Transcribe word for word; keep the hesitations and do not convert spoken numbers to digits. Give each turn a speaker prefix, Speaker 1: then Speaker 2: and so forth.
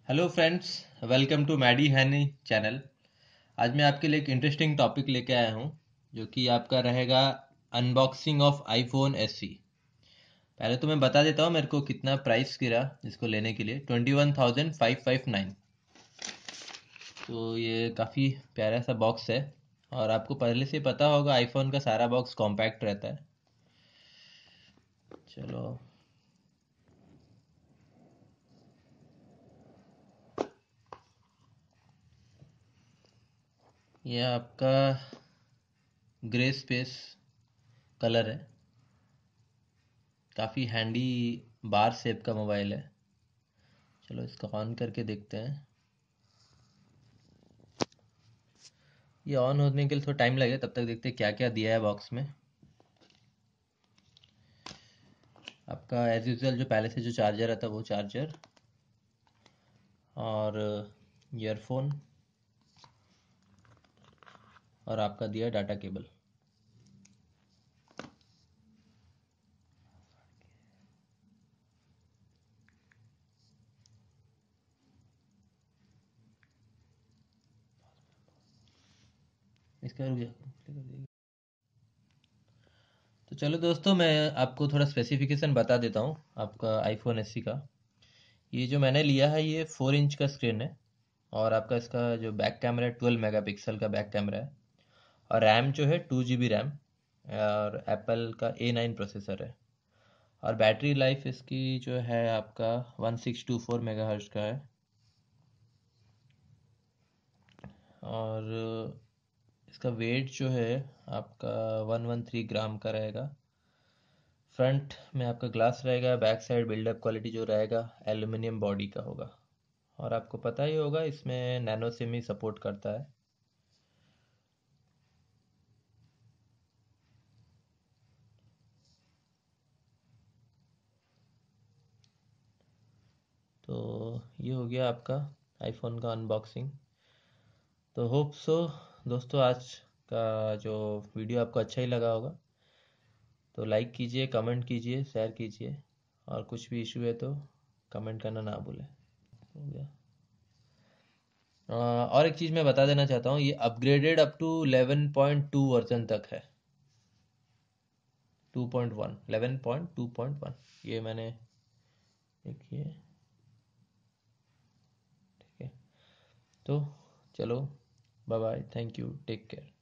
Speaker 1: Hello friends, welcome to Maddy Haini channel. आज मैं आपके लिए एक इंटरेस्टिंग टॉपिक लेके आया हूँ जो कि आपका रहेगा unboxing of iPhone S E. पहले तो मैं बता देता हूँ मेरे को कितना प्राइस गिरा इसको लेने के लिए। Twenty one thousand five five nine. तो ये काफ़ी प्यारा सा बॉक्स है और आपको पहले से पता होगा आईफोन का सारा बॉक्स कॉम्पैक्ट रहता है। चलो, ये आपका ग्रे स्पेस कलर है। काफ़ी हैंडी बार शेप का मोबाइल है। चलो इसको ऑन करके देखते हैं। ये ऑन होने के लिए थोड़ा टाइम लगेगा, तब तक देखते हैं क्या क्या दिया है बॉक्स में। आपका एज यूजल जो पहले से जो चार्जर रहता है वो चार्जर और ईयरफोन और आपका दिया डाटा केबल। इसका रुक जा। तो चलो दोस्तों, मैं आपको थोड़ा स्पेसिफिकेशन बता देता हूँ आपका आईफोन एस सी का। ये जो मैंने लिया है ये फोर इंच का स्क्रीन है और आपका इसका जो बैक कैमरा है ट्वेल्व मेगा पिक्सल का बैक कैमरा है और रैम जो है टू जी बी रैम और एप्पल का ए नाइन प्रोसेसर है। और बैटरी लाइफ इसकी जो है आपका one six two four mega hertz का है और इसका वेट जो है आपका वन वन थ्री ग्राम का रहेगा। फ्रंट में आपका ग्लास रहेगा, बैक साइड बिल्डअप क्वालिटी जो रहेगा एल्यूमिनियम बॉडी का होगा। और आपको पता ही होगा इसमें नैनो सिम सपोर्ट करता है। तो ये हो गया आपका आईफोन का अनबॉक्सिंग। तो होप सो दोस्तों, आज का जो वीडियो आपको अच्छा ही लगा होगा। तो लाइक कीजिए, कमेंट कीजिए, शेयर कीजिए और कुछ भी इशू है तो कमेंट करना ना भूलें। हो गया। अ, और एक चीज़ मैं बता देना चाहता हूँ, ये upgraded up to eleven point two version तक है। Two point one, eleven point two point one ये मैंने देखिए। ठीक है, तो चलो, bye bye, thank you, take care.